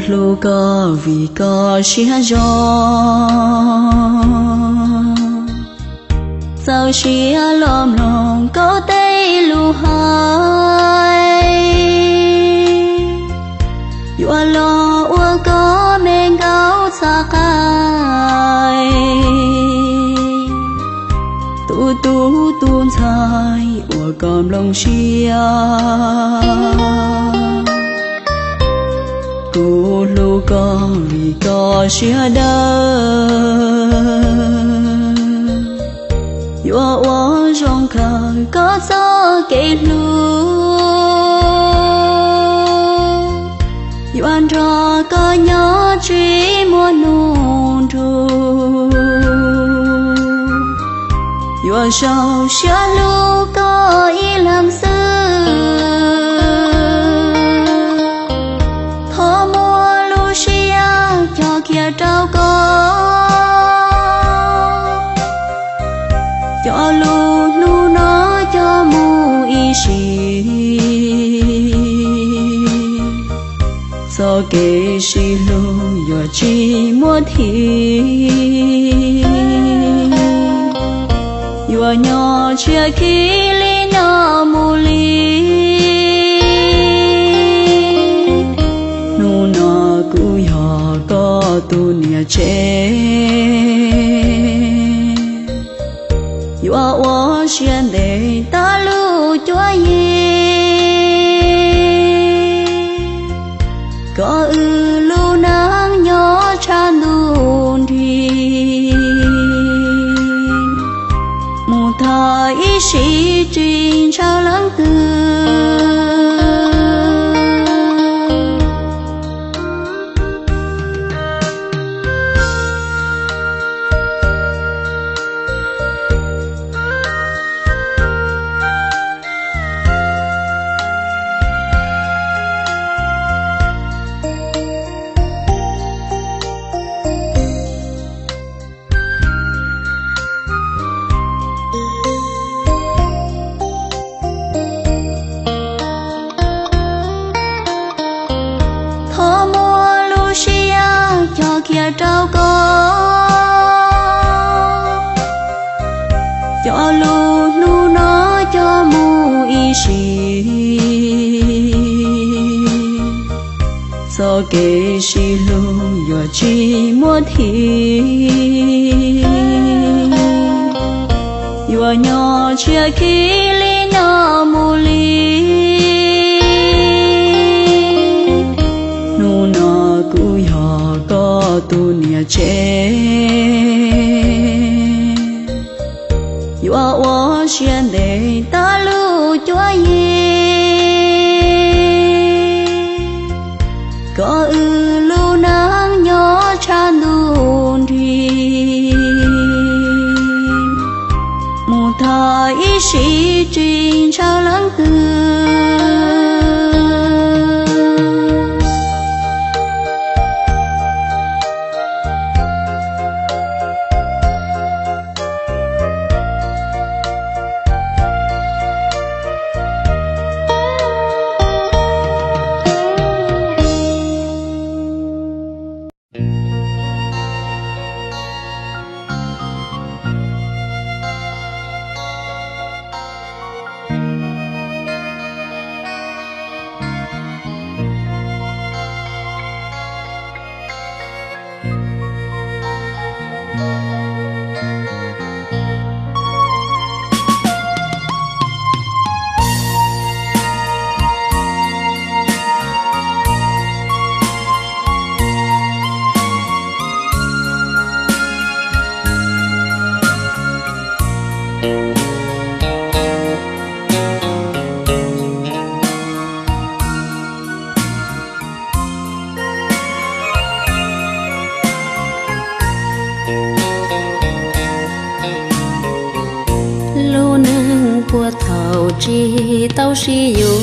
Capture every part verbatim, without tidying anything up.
lu có vì có xia gió sao xia lom lòng có tay lu hai yua lo ua có men gạo xa khai tu tu tuôn dài ua còn lòng xia cô lu có vì có xia đời yua ua trong khăn có gió kể lu yua cho có nhớ chỉ muốn nôn ru yua sau xia lu có ý làm sư kia trao có cho lu lu nó cho mu y sĩ so kê sĩ lu yo chi mua thi yo nhỏ chia khi li nhỏ mu li nu nó cu yo có tu nia chế yo wo xian de ta lu cho ye có ư lu nang nhỏ chan đun đi mu tha ý sĩ trình trao lắng tư kia trao có cho lu lu nó cho mu y sĩ so kê sĩ lu yo chi mua thi yo nhỏ chia khi li nhỏ mu li nu nó cu yo có tu nia chế yo wo xian de ta lu cho ye có ư lu nang nhỏ chan đun đi mu tha ý sĩ trình trao lắng tư của thầu chi tao si yo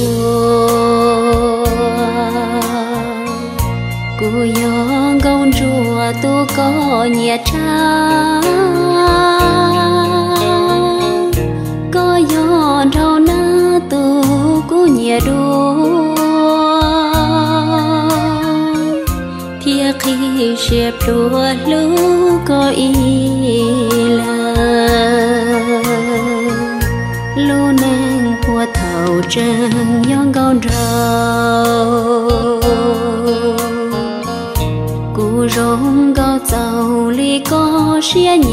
cô yo gông chùa tu có nhẹ cha có yo đâu na tu cô nhẹ đua chia khi xếp đua lũ có ý là lũ nàng của thầu trăng nhon gòn rau cú rong gao giàu li có xia